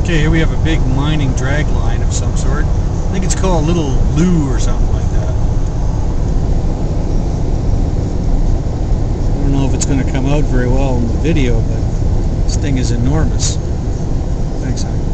Okay, here we have a big mining drag line of some sort. I think it's called Little Lou or something like that. I don't know if it's going to come out very well in the video, but this thing is enormous. Thanks, honey.